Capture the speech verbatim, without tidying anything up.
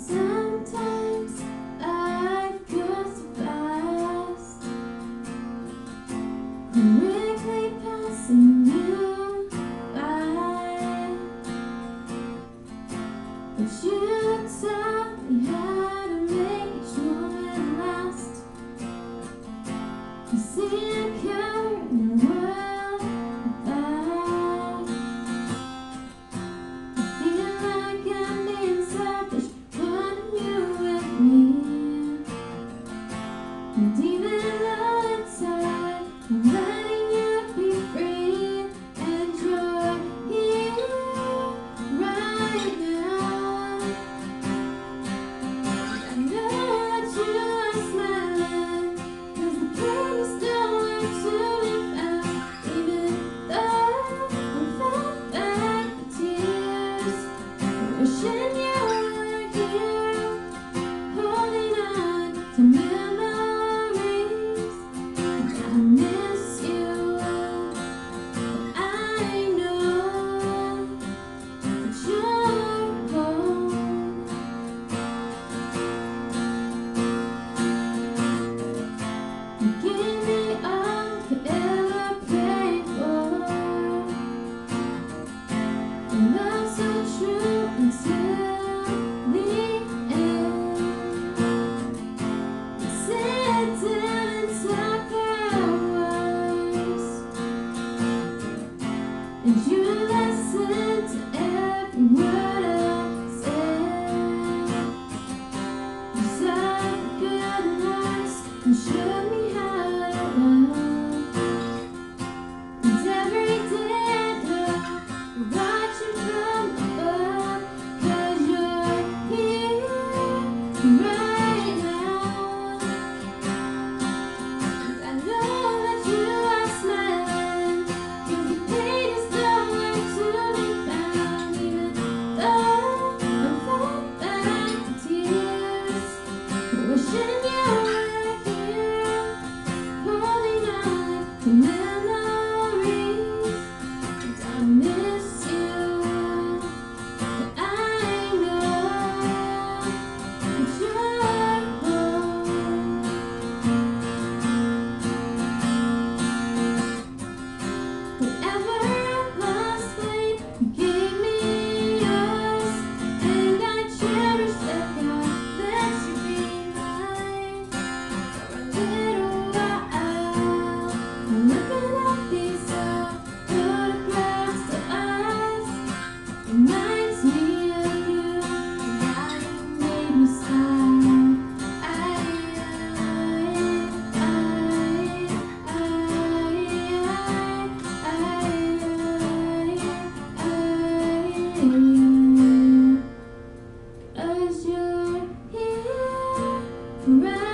Sometimes life goes fast, quickly passing you by, but you taught me how to make each moment last. You see a cure in the world without. I feel like I'm being selfish when you're with me, and even though it's hard, I'm letting you be free, and you're here right now. I know that you are smiling, 'cause the pain is nowhere to be found, even though I'm felt back the tears, wishing you were here, holding on to memories. I miss you, but I know that you're home. You gave me all I could ever pray for, a love so true until the end. We sit down and talk hours, and you listen to every word I said. You saw the good and honest and showed me how it was. And every day I know you're watching from above, 'cause you're here right now. And I know that you are smiling, 'cause the pain is nowhere to be found, even though I'm felt back the tears, wishing you were here, holding on to memories. And I miss you, but I know that you're home. Whenever I lost faith, you gave me yours, and I cherish that God let you be mine for a little while. I'm looking at these old photographs of us, reminds me of you, and how you made me smile. I, I, I, I, I, I, I, 'cause you're here right